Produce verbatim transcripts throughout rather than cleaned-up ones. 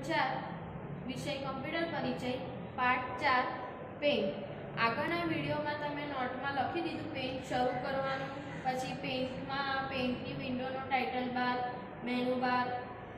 ચાર વિષય કમ્પ્યુટર પરિચય પાઠ ચાર પેઇન્ટ। આગળના વિડીયોમાં તમે નોટમાં લખી દીધું પેઇન્ટ શરૂ કરવાનું, પછી પેઇન્ટમાં પેઇન્ટની વિન્ડોનો title bar, menu bar,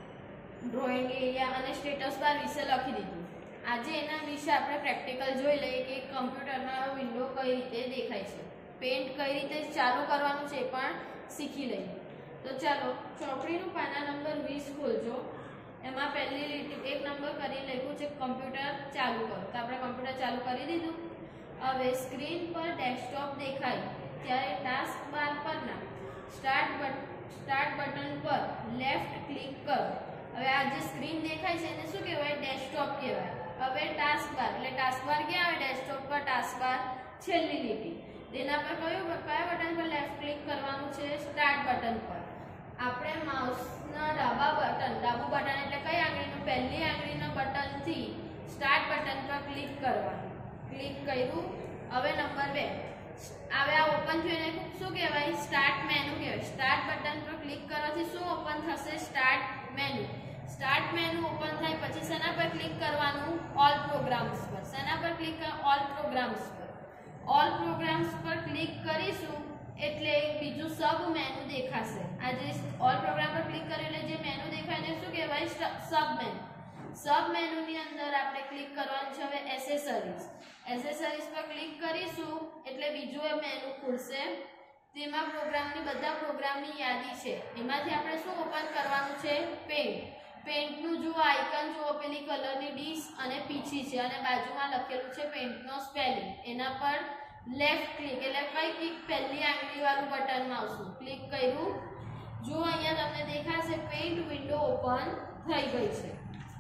drawing area અને સ્ટેટસ બાર વિશે લખી દીધું। આજે એના વિશે આપણે પ્રેક્ટિકલ જોઈ લઈએ કે કમ્પ્યુટરમાં વિન્ડો કઈ રીતે દેખાય છે, પેઇન્ટ કઈ રીતે ચાલુ કરવાનું છે પણ શીખી લઈએ। તો ચાલો ચોપડીનું પાના નંબર વીસ ખોલજો। એમાં પહેલી લીટી એક નંબર કરી લખ્યું છે કમ્પ્યુટર ચાલુ કરો। તો આપણે કમ્પ્યુટર ચાલુ કરી દીધું। હવે સ્ક્રીન પર ડેસ્કટોપ દેખાય ત્યારે ટાસ્ક બાર પરના સ્ટાર્ટ બટન સ્ટાર્ટ બટન પર લેફ્ટ ક્લિક કરો। હવે આ જે સ્ક્રીન દેખાય છે એને શું કહેવાય? ડેસ્કટોપ કહેવાય। હવે ટાસ્ક બાર એટલે ટાસ્ક બાર ક્યાં આવે? ડેસ્કટોપ પર ટાસ્ક બાર છેલ્લી લીટી, તેના પર કયું કયા બટન પર લેફ્ટ ક્લિક કરવાનું છે? સ્ટાર્ટ બટન પર। આપણે માઉસના ડાબા બટન ડાબું બટન એટલે કઈ આંગળીનું? પહેલી આંગળીના બટનથી સ્ટાર્ટ બટન પર ક્લિક કરવાનું। ક્લિક કર્યું। હવે નંબર બે હવે આ ઓપન થયું એને શું કહેવાય? સ્ટાર્ટ મેનુ કહેવાય। સ્ટાર્ટ બટન પર ક્લિક કરવાથી શું ઓપન થશે? Start menu. Start menu open થાય પછી શેના પર ક્લિક કરવાનું? ઓલ પ્રોગ્રામ્સ પર। શેના પર ક્લિક કર? ઓલ પ્રોગ્રામ્સ પર। ઓલ પ્રોગ્રામ્સ પર ક્લિક કરીશું એટલે બીજું સબ મેનુ દેખાશે। આ જે ઓલ પ્રોગ્રામ પર ક્લિક કરે એટલે જે મેનુ દેખાય એને શું કહેવાય? Sub menu. સબ મેનુની અંદર આપણે ક્લિક કરવાનું છે હવે એસેસરીઝ। એસેસરીઝ પર ક્લિક કરીશું એટલે બીજું મેનુ ખુલશે, તેમાં પ્રોગ્રામની બધા પ્રોગ્રામની યાદી છે। એમાંથી આપણે શું ઓપન કરવાનું છે? પેઇન્ટ। પેઇન્ટનું જુઓ આઇકન જુઓ, પેલી કલરની ડીશ અને પીછી છે અને બાજુમાં લખેલું છે પેઇન્ટનો સ્પેલિંગ। એના પર લેફ્ટ ક્લિક એટલે કઈ ક્લિક? પહેલી આંગળી વાળું બટનમાં આવશું। ક્લિક કર્યું। જુઓ અહીંયા તમને દેખાશે પેઇન્ટ વિન્ડો ઓપન થઈ ગઈ છે।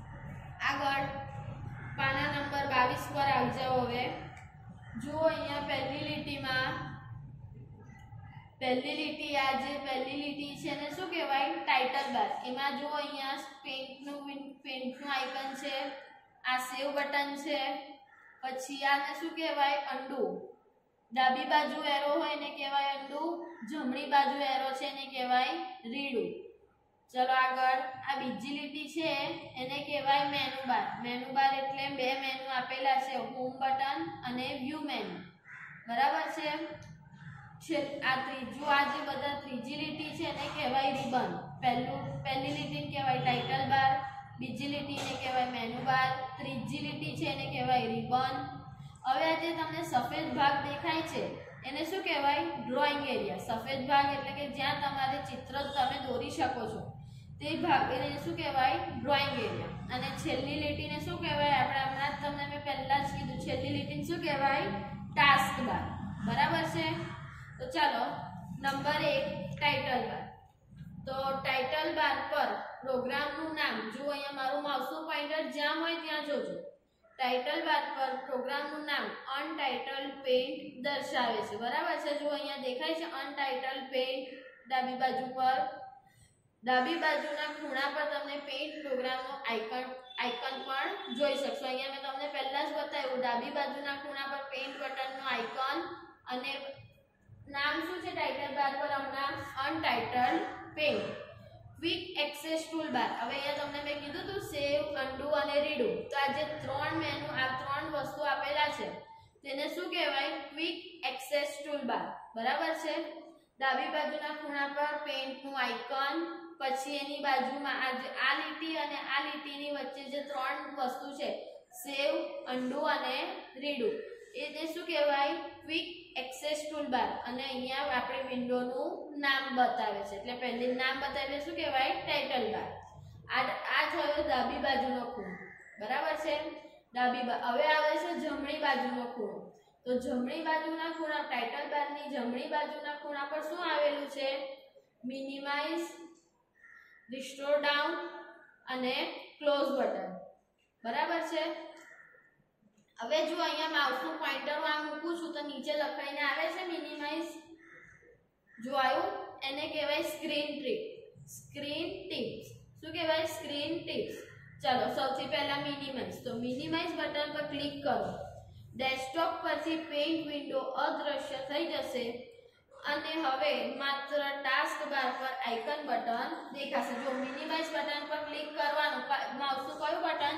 આગળ પાના નંબર બાવીસ પર આવી જાઓ। હવે જુઓ અહીંયા પહેલી લીટીમાં પહેલી લીટી આ જે પહેલી લીટી છે એને શું કહેવાય? Title bar. એમાં જુઓ અહીંયા પેઇન્ટનું પેઇન્ટનું આઇકન છે, આ સેવ બટન છે, પછી આને શું કહેવાય? અન્ડુ। ડાબી બાજુ એરો હોય એને કહેવાય અન્ડુ, જમણી બાજુ એરો છે એને કહેવાય રીડુ। ચલો આગળ આ બીજી લીટી છે એને કહેવાય મેનુ બાર। મેનુ બાર એટલે બે મેનુ આપેલા છે, હોમ બટન અને વ્યૂ મેનુ, બરાબર છે। આ ત્રીજું આ જે બધા ત્રીજી લીટી છે એને કહેવાય રિબન। પહેલું પહેલી લીટીને કહેવાય ટાઇટલ બાર, બીજી લીટીને કહેવાય મેનુ બાર, ત્રીજી લીટી છે એને કહેવાય રિબન। હવે આ જે તમને સફેદ ભાગ દેખાય છે એને શું કહેવાય? Drawing area. સફેદ ભાગ એટલે કે જ્યાં તમારે ચિત્ર તમે દોરી શકો છો તે ભાગ એને શું કહેવાય? Drawing area. અને છેલ્લી લીટીને શું કહેવાય? આપણે હમણાં જ તમને મેં પહેલા જ કીધું છેલ્લી લીટીને શું કહેવાય? ટાસ્ક બાર, બરાબર છે। તો ચાલો નંબર એક ટાઇટલ બાર। તો ટાઇટલ બાર પર પ્રોગ્રામનું નામ જુઓ, અહીંયા મારું માઉસનું પોઇન્ટર જ્યાં હોય ત્યાં જોજો। ટાઇટલ બાર પર પ્રોગ્રામનું નામ અનટાઇટલ્ડ પેઇન્ટ દર્શાવે છે, બરાબર છે। જો અહીંયા દેખાય છે અનટાઇટલ્ડ પેઇન્ટ ડાબી બાજુ પર, ડાબી બાજુના ખૂણા પર તમને પેઇન્ટ પ્રોગ્રામનો આઇકન આઇકન પણ જોઈ શકશો। અહીંયા મેં તમને પહેલા જ બતાવ્યું ડાબી બાજુના ખૂણા પર પેઇન્ટ બટનનો આઇકન અને નામ શું છે ટાઇટલ બાર પર હમણાં? Untitled paint. Quick access tool bar. હવે અહીંયા તમને મેં કીધું હતું સેવ, અન્ડુ અને રીડુ। તો આ જે ત્રણ મેનુ આ ત્રણ વસ્તુ આપેલા છે તેને શું કહેવાય? ક્વિક એક્સેસ ટૂલ બાર, બરાબર છે। ડાબી બાજુના ખૂણા પર પેઇન્ટનું આઇકન, પછી એની બાજુમાં આ જે આ લીટી અને આ લીટીની વચ્ચે જે ત્રણ વસ્તુ છે સેવ, અન્ડુ અને રીડુ, એ તે શું કહેવાય? Quick access tool bar. અને અહીંયા આપણે વિન્ડોનું નામ બતાવે છે એટલે પહેલી નામ બતાવે શું કહેવાય? Title bar. આ આ થયો ડાબી બાજુનો ખૂણો, બરાબર છે। ડાબી હવે આવે છે જમણી બાજુનો ખૂણો। તો જમણી બાજુના ખૂણા ટાઇટલ બારની જમણી બાજુના ખૂણા પર શું આવેલું છે? મિનિમાઇઝ, રિસ્ટોર ડાઉન અને ક્લોઝ બટન, બરાબર છે। હવે જો અહીંયા માઉસનું પોઇન્ટર આ મૂકું છું તો નીચે લખાઈને આવે છે મિનિમાઇઝ, જો આવ્યું? એને કહેવાય સ્ક્રીન ટિપ સ્ક્રીન ટિપ્સ શું કહેવાય? Screen tips. ચલો સૌથી પહેલા મિનિમાઇઝ। તો મિનિમાઇઝ બટન પર ક્લિક કરો, ડેસ્કટોપ પરથી પેઇન્ટ વિન્ડો અદૃશ્ય થઈ જશે અને હવે માત્ર ટાસ્ક બાર પર આઇકન બટન દેખાશે। જો મિનિમાઇઝ બટન પર ક્લિક કરવાનું, માઉસનું કયું બટન?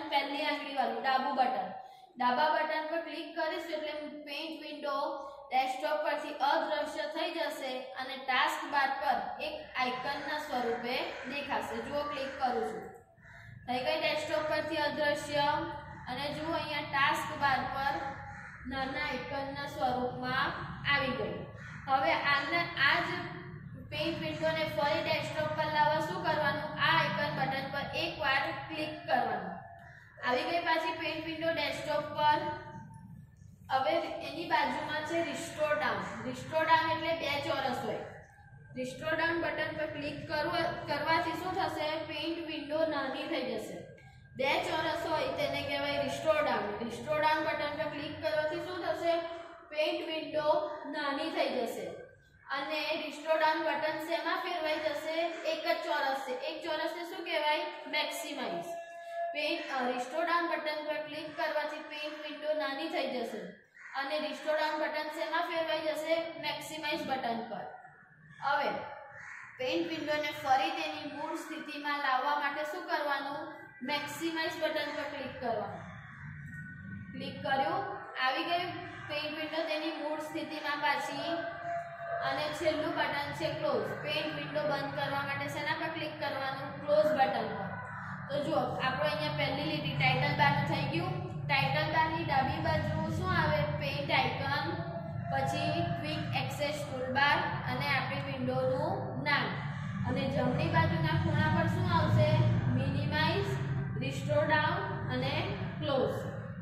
ડાબા બટન પર ક્લિક કરીશું એટલે પેઇન્ટ વિન્ડો ડેસ્કટોપ પરથી અદ્રશ્ય થઈ જશે અને ટાસ્ક બાર પર એક આઇકનના સ્વરૂપે દેખાશે. જુઓ ક્લિક કરું છું, થઈ ગઈ ડેસ્કટોપ પરથી અદ્રશ્ય અને જુઓ અહીંયા ટાસ્ક બાર પર નાના આઇકનના સ્વરૂપમાં આવી ગઈ. હવે આને આ જ પેઇન્ટ વિન્ડોને ફરી ડેસ્કટોપ પર લાવવા શું કરવાનું? આ આઇકન બટન પર એકવાર ક્લિક કરવાનું. આવી ગઈ પાછી પેઇન્ટ વિન્ડો ડેસ્કટોપ પર. હવે એની બાજુમાં છે રિસ્ટોર ડાઉન. રિસ્ટોર ડાઉન એટલે બે ચોરસ હોય. રિસ્ટોર ડાઉન બટન પર ક્લિક કરવાથી શું થશે? પેઇન્ટ વિન્ડો નાની થઈ જશે. બે ચોરસ હોય તેને કહેવાય restore down. Restore down button પર ક્લિક કરવાથી શું થશે? પેઇન્ટ વિન્ડો નાની થઈ જશે. અને રિસ્ટોર ડાઉન બટન શેમાં ફેરવાઈ જશે? એક જ ચોરસ છે. એક ચોરસને શું કહેવાય? Maximise. Paint restore down button પર ક્લિક કરવાથી પેઇન્ટ વિન્ડો નાની થઈ જશે અને રિસ્ટોર ડાઉન બટન શેમાં ફેરવાઈ જશે? મેક્સિમાઇઝ બટન પર. હવે પેઇન્ટ વિન્ડોને ફરી તેની મૂળ સ્થિતિમાં લાવવા માટે શું કરવાનું? મેક્સિમાઇઝ બટન પર ક્લિક કરવાનું. ક્લિક કર્યું, આવી ગઈ પેઇન્ટ વિન્ડો તેની મૂળ સ્થિતિમાં પાછી. અને છેલ્લું બટન છે ક્લોઝ. પેઇન્ટ વિન્ડો બંધ કરવા માટે શેના પર ક્લિક કરવાનું? ક્લોઝ બટન પર. તો જુઓ આપણો અહીંયા પહેલી લીટી ટાઇટલ બારનું થઈ ગયું. ટાઇટલ બારની ડાબી બાજુ શું આવે? પેઇન્ટ આઇકન, પછી ક્વિક એક્સેસ ટૂલબાર અને આપણી વિન્ડોનું નામ. અને જમણી બાજુના ખૂણા પર શું આવશે? મિનિમાઇઝ, રિસ્ટોર ડાઉન અને ક્લોઝ.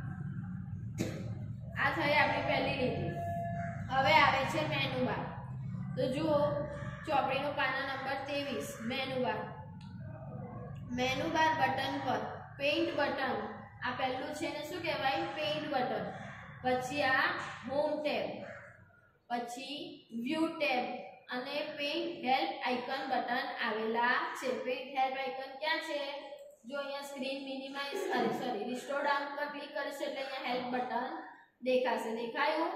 આ થઈ આપણી પહેલી લીટી. હવે આવે છે મેનુ બાર. તો જુઓ ચોપડીનો પાના નંબર ત્રેવીસ, menu bar. Menu bar button પર પેઇન્ટ બટન, આ પહેલું છે ને શું કહેવાય? Paint button. પછી આ હોમ ટેબ, પછી વ્યૂ ટેબ અને પેઇન્ટ હેલ્પ આઇકન બટન આવેલા છે. પેઇન્ટ હેલ્પ આઇકન ક્યાં છે? જો અહીંયા સ્ક્રીન મિનિમાઇઝ અરે સોરી રિસ્ટોર ડાઉન પર ક્લિક કરીશું એટલે અહીંયા હેલ્પ બટન દેખાશે. દેખાયું?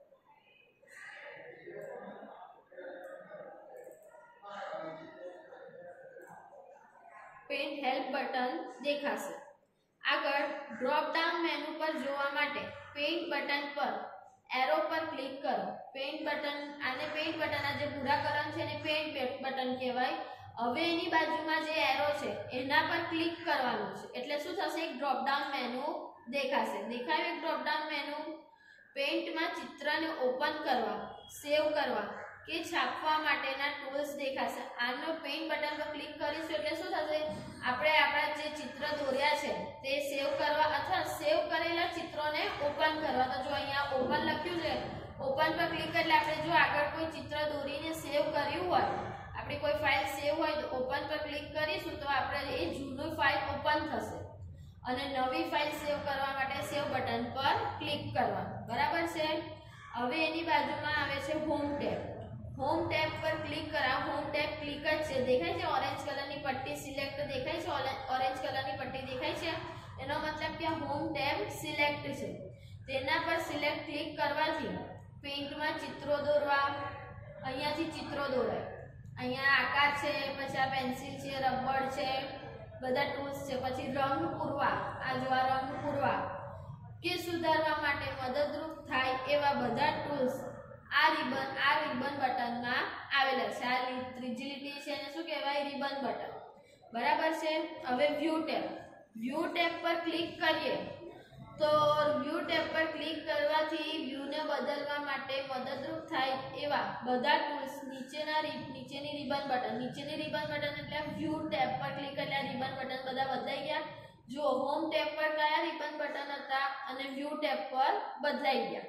પેઇન્ટ હેલ્પ બટન દેખાશે. આગળ ડ્રોપ ડાઉન મેનુ પર જોવા માટે પેઇન્ટ બટન પર એરો પર ક્લિક કરો. પેઇન્ટ બટન, આને પેઇન્ટ બટન, આ જે ભૂરા કલર છે ને પેઇન્ટ બટન કહેવાય. હવે એની બાજુમાં જે એરો છે એના પર ક્લિક કરવાનું છે એટલે શું થશે? એક ડ્રોપ ડાઉન મેનુ દેખાશે. દેખાયું એક ડ્રોપ ડાઉન મેનુ? પેઇન્ટમાં ચિત્રને ઓપન કરવા, સેવ કરવા કે છાપવા માટેના ટૂલ્સ દેખાશે. આનો પેઇન્ટ બટન પર ક્લિક કરીશું એટલે શું થશે? આપણે આપણા જે ચિત્ર દોર્યા છે તે સેવ કરવા અથવા સેવ કરેલા ચિત્રોને ઓપન કરવા. તો જો અહીંયા ઓપન લખ્યું છે, ઓપન પર ક્લિક એટલે આપણે જો આગળ કોઈ ચિત્ર દોરીને સેવ કર્યું હોય, આપણી કોઈ ફાઇલ સેવ હોય તો ઓપન પર ક્લિક કરીશું તો આપણે એ જૂની ફાઇલ ઓપન થશે અને નવી ફાઇલ સેવ કરવા માટે સેવ બટન પર ક્લિક કરવાનું. બરાબર છે? હવે એની બાજુમાં આવે છે હોમ ટેબ. હોમ ટેબ પર ક્લિક કરા. હોમ ટેબ ક્લિક જ છે. દેખાય છે ઓરેન્જ કલરની પટ્ટી સિલેક્ટ દેખાય છે? ઓરેન્જ કલરની પટ્ટી દેખાય છે? એનો મતલબ કે હોમ ટેબ સિલેક્ટ છે. તેના પર સિલેક્ટ ક્લિક કરવાથી પેઇન્ટમાં ચિત્રો દોરવા, અહીંયાથી ચિત્રો દોરાય. અહીંયા આકાર છે, પછી આ પેન્સિલ છે, રબર છે, બધા ટૂલ્સ છે. પછી રંગ પૂરવા, આ જો આ રંગ પૂરવા કે સુધારવા માટે મદદરૂપ થાય એવા બધા ટૂલ્સ આ રિબન આ રિબન બટનમાં આવેલા છે. આ ત્રીજી લીટી છે એને શું કહેવાય? Ribbon button. બરાબર છે? હવે વ્યૂ ટેબ. વ્યૂ ટેબ પર ક્લિક કરીએ તો વ્યૂ ટેબ પર ક્લિક કરવાથી વ્યૂને બદલવા માટે મદદરૂપ થાય એવા બધા ટૂલ્સ નીચેના નીચેની રિબન બટન નીચેની રિબન બટન એટલે વ્યૂ ટેબ પર ક્લિક એટલે રિબન બટન બધા બદલાઈ ગયા. જો હોમ ટેબ પર કયા રિબન બટન હતા અને વ્યૂ ટેબ પર બદલાઈ ગયા.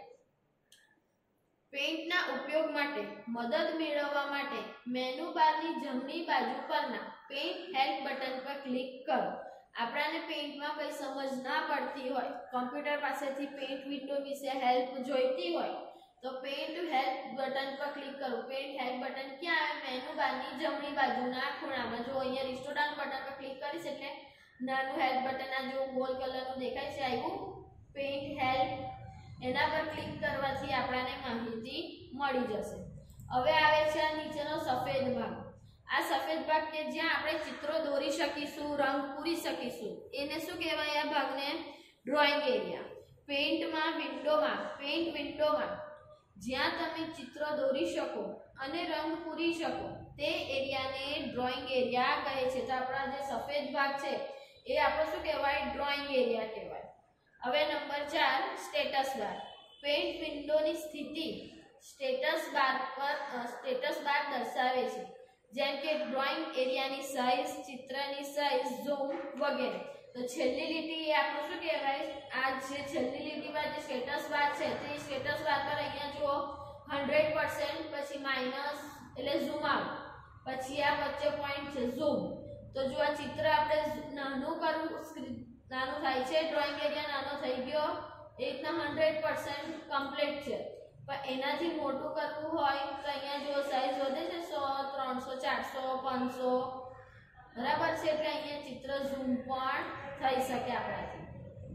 પેઇન્ટના ઉપયોગ માટે મદદ મેળવવા માટે મેનુ બારની જમણી બાજુ પરના પેઇન્ટ હેલ્પ બટન પર ક્લિક કરો. આપણાને પેઇન્ટમાં કંઈ સમજ ના પડતી હોય, કોમ્પ્યુટર પાસેથી પેઇન્ટ વિન્ડો વિશે હેલ્પ જોઈતી હોય તો પેઇન્ટ હેલ્પ બટન પર ક્લિક કરો. પેઇન્ટ હેલ્પ બટન ક્યાં આવે? મેનુ બારની જમણી બાજુના ખૂણામાં. જો અહીંયા રિસ્ટોર ડાઉન બટન પર ક્લિક કરીશ એટલે નાનું હેલ્પ બટન આ જો ગોલ કલરનું દેખાય છે આવ્યું પેઇન્ટ હેલ્પ. એના પર ક્લિક કરવાથી આપણને માહિતી મળી જશે. હવે આવે છે આ નીચેનો સફેદ ભાગ. આ સફેદ ભાગ કે જ્યાં આપણે ચિત્રો દોરી શકીશું, રંગ પૂરી શકીશું, એને શું કહેવાય? આ ભાગને ડ્રોઈંગ એરિયા. પેઇન્ટમાં વિન્ડોમાં પેઇન્ટ વિન્ડોમાં જ્યાં તમે ચિત્ર દોરી શકો અને રંગ પૂરી શકો તે એરિયાને ડ્રોઈંગ એરિયા કહે છે. તો આપણા જે સફેદ ભાગ છે એ આપણે શું કહેવાય? ડ્રોઈંગ એરિયા કહેવાય. હવે નંબર ચાર સ્ટેટસ બાર. પેઇન્ટ વિન્ડોની સ્થિતિ સ્ટેટસ બાર પર સ્ટેટસ બાર દર્શાવે છે, જેમ કે ડ્રોઈંગ એરિયાની સાઇઝ, ચિત્રની સાઇઝ, ઝૂમ વગેરે. તો છેલ્લી લીટી એ આપણું શું કહેવાય? આ જે છેલ્લી લીટીમાં જે સ્ટેટસ બાર છે તે સ્ટેટસ બાર પર અહીંયા જુઓ હંડ્રેડ પર્સન્ટ, પછી માઇનસ એટલે ઝૂમ આઉટ, પછી આ વચ્ચે પોઈન્ટ છે ઝૂમ. તો જો આ ચિત્ર આપણે નાનું કરવું નાનું થાય છે, ડ્રોઈંગ એરિયા નાનો થઈ ગયો, એ રીતના હંડ્રેડ પર્સન્ટ કમ્પ્લીટ છે. પણ એનાથી મોટું કરવું હોય તો અહીંયા જો સાઈઝ વધે છે સો, ત્રણસો, ચારસો, પાંચસો, બરાબર છે. એટલે અહીંયા ચિત્ર ઝૂમ પણ થઈ શકે આપણાથી.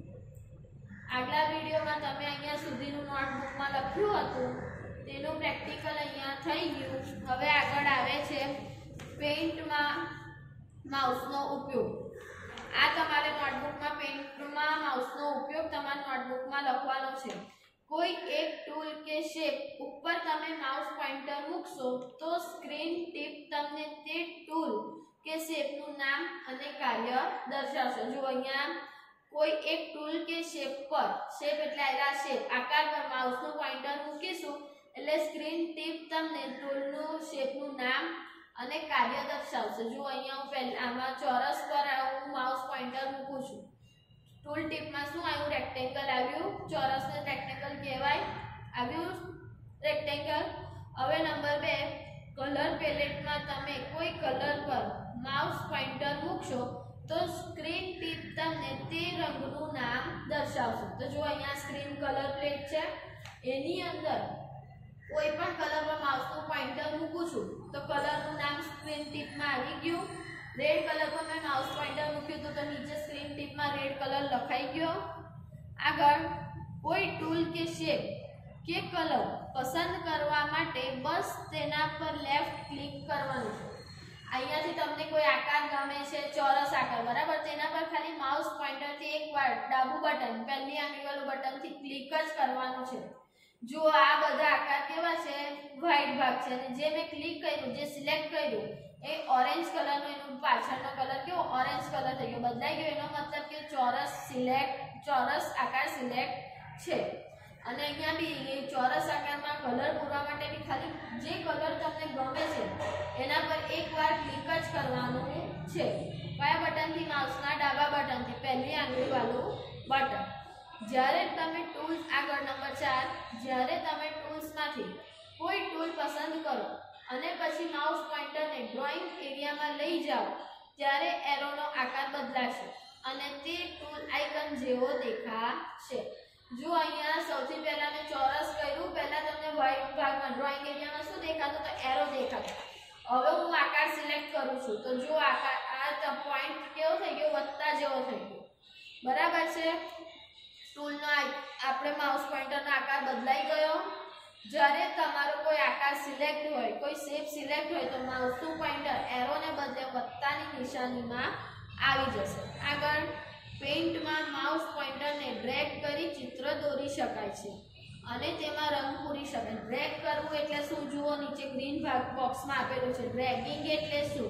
આગલા વિડીયોમાં તમે અહીંયા સુધીનું નોટબુકમાં લખ્યું હતું તેનું પ્રેક્ટિકલ અહીંયા થઈ ગયું. હવે આગળ આવે છે પેઇન્ટમાં માઉસનો ઉપયોગ. આ તમારે નોટબુકમાં પેઇન્ટમાં માઉસનો ઉપયોગ તમારા નોટબુકમાં લખવાનો છે. કોઈ એક ટૂલ કે શેપ ઉપર તમે માઉસ પોઇન્ટર મૂકશો તો સ્ક્રીન ટીપ તમને તે ટૂલ કે શેપનું નામ અને કાર્ય દર્શાવશે. જો અહીંયા કોઈ એક ટૂલ કે શેપ પર, શેપ એટલે આ શેપ આકાર પર માઉસનું પોઇન્ટર મૂકીશું એટલે સ્ક્રીન ટીપ તમને ટૂલનું શેપનું નામ અને કાર્ય દર્શાવશે. જો અહીંયા હું પહેલા આમાં ચોરસ પર હું માઉસ પોઇન્ટર મૂકું છું, ટૂલ ટીપમાં શું આવ્યું? રેક્ટેંગલ આવ્યું. ચોરસને રેક્ટેંગલ કહેવાય, આવ્યું રેક્ટેંગલ. હવે નંબર બે, કલર પેલેટમાં તમે કોઈ કલર પર માઉસ પોઇન્ટર મૂકશો તો સ્ક્રીન ટીપ તમને તે રંગનું નામ દર્શાવશે. તો જો અહીંયા સ્ક્રીન કલર પ્લેટ છે, એની અંદર કોઈ પણ કલર પર માઉસનું પોઇન્ટર મૂકું છું તો કલરનું નામ સ્ક્રીન ટીપમાં આવી ગયું. રેડ કલર પર મેં માઉસ પોઇન્ટર મૂક્યું તો, તો નીચે સ્ક્રીન ટીપમાં રેડ કલર લખાઈ ગયો. આગળ કોઈ ટૂલ કે શેપ કે કલર પસંદ કરવા માટે બસ તેના પર લેફ્ટ ક્લિક કરવાનું છે. અહીંયાથી તમને કોઈ આકાર ગમે છે, ચોરસ આકાર, બરાબર, તેના પર ખાલી માઉસ પોઇન્ટરથી એકવાર ડાબું બટન, પહેલી આંગળીવાળું બટનથી ક્લિક જ કરવાનું છે. જો આ બધા આકાર કેવા છે? વ્હાઈટ ભાગ છે, અને જે મેં ક્લિક કર્યું, જે સિલેક્ટ કર્યું એ ઓરેન્જ કલરનો, એનો પાછળનો કલર કેવો? ઓરેન્જ કલર થઈ ગયો, બદલાઈ ગયો. એનો મતલબ કે ચોરસ સિલેક્ટ, ચોરસ આકાર સિલેક્ટ છે. અને અહીંયા બી ચોરસ આકારમાં કલર પૂરવા માટે બી ખાલી જે કલર તમને ગમે છે એના પર એકવાર ક્લિક જ કરવાનું છે. કયા બટનથી? માઉસના ડાબા બટનથી, પહેલી આંગળીવાળું બટન. જ્યારે તમે ટૂલ્સ, આગળ નંબર ચાર, જ્યારે તમે ટૂલ્સમાંથી કોઈ ટૂલ પસંદ કરો અને પછી માઉસ પોઇન્ટરને ડ્રોઈંગ એરિયામાં લઈ જાઓ ત્યારે એરોનો આકાર બદલાશે અને તે ટૂલ આઇકન જેવો દેખાશે. જો અહીંયા સૌથી પહેલા મેં ચોરસ કર્યું, પહેલા તમને વ્હાઈટ ભાગમાં ડ્રોઈંગ એરિયામાં શું દેખાતું? તો એરો દેખાતો. હવે હું આકાર સિલેક્ટ કરું છું તો જો આકાર આ પોઈન્ટ કેવો થઈ ગયો? વત્તા જેવો થઈ ગયો, બરાબર છે. ટૂલનો આપણે માઉસ પોઇન્ટરનો આકાર બદલાઈ ગયો. જ્યારે તમારો કોઈ આકાર સિલેક્ટ હોય, કોઈ શેપ સિલેક્ટ હોય તો માઉસનું પોઇન્ટર એરોને બદલે વત્તાની નિશાનીમાં આવી જશે. આગળ પેઇન્ટમાં માઉસ પોઇન્ટરને ડ્રેગ કરી ચિત્ર દોરી શકાય છે અને તેમાં રંગ પૂરી શકાય. ડ્રેગ કરવું એટલે શું? જુઓ નીચે ગ્રીન ભાગ બોક્સમાં આપેલું છે. ડ્રેગિંગ એટલે શું?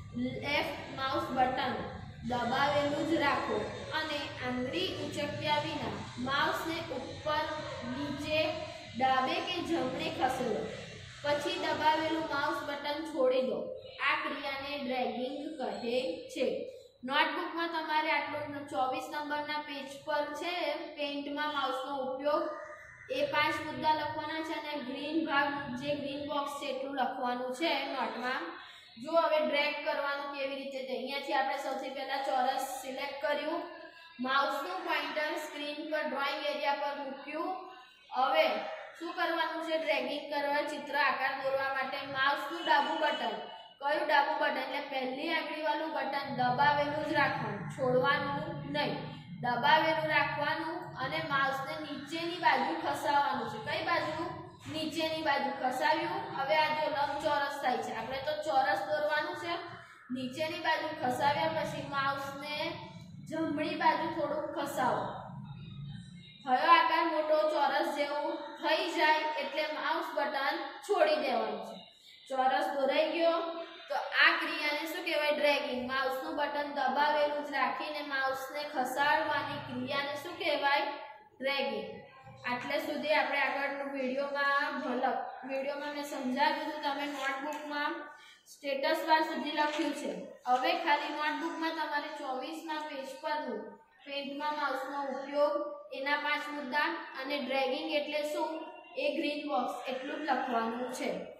લેફ્ટ માઉસ બટન દબાવેલું જ રાખો અને આંગળી ઉચક્યા વિના માઉસને ઉપર, નીચે, ડાબે કે જમણે ખસેડો, પછી દબાવેલું માઉસ બટન છોડી દો. આ ક્રિયાને ડ્રેગિંગ કહે છે. નોટબુકમાં તમારે આટલો ચોવીસ નંબરના પેજ પર છે પેઇન્ટમાં માઉસનો ઉપયોગ, એ પાંચ મુદ્દા લખવાના છે અને ગ્રીન ભાગ જે ગ્રીન બોક્સ છે એટલું લખવાનું છે નોટમાં. જો હવે ડ્રેગ કરવાનું કેવી રીતે છે, અહીંયાથી આપણે સૌથી પહેલા ચોરસ સિલેક્ટ કર્યું, માઉસનું પોઇન્ટર સ્ક્રીન પર ડ્રોઈંગ એરિયા પર મૂક્યું. હવે શું કરવાનું છે? ડ્રેગિંગ કરવા, ચિત્ર આકાર દોરવા માટે માઉસનું ડાબું બટન, કયું ડાબું બટન? એટલે પહેલી આંગળીવાળું બટન દબાવેલું જ રાખવાનું, છોડવાનું નહીં. દબાવેલું રાખવાનું અને માઉસને નીચેની બાજુ ખસાવવાનું છે. કઈ બાજુ? નીચેની બાજુ ખસાવ્યું. હવે આ જો લંબચોરસ થાય છે, આપણે તો ચોરસ દોરવાનું છે. નીચેની બાજુ ખસાવ્યા પછી માઉસને જમણી બાજુ થોડુંક ખસાવો. હયો આકાર મોટો ચોરસ જેવું થઈ જાય એટલે માઉસ બટન છોડી દેવાનું છે. ચોરસ દોરાઈ ગયો તો આ ક્રિયાને શું કહેવાય? ડ્રેગિંગ. માઉસનું બટન દબાવેલું જ રાખીને માઉસને ખસાડવાની ક્રિયાને શું કહેવાય? ડ્રેગિંગ. આટલે સુધી આપણે આગળનો વિડીયોમાં ભલક વિડીયોમાં મેં સમજાવ્યું હતું. તમે નોટબુકમાં સ્ટેટસ બાર સુધી લખ્યું છે. હવે ખાલી નોટબુકમાં તમારે ચોવીસમા પેજ પરનું પેન્ટમાં માઉસનો ઉપયોગ, એના પાંચ મુદ્દા અને ડ્રેગિંગ એટલે શું એ ગ્રીન બોક્સ એટલું જ લખવાનું છે.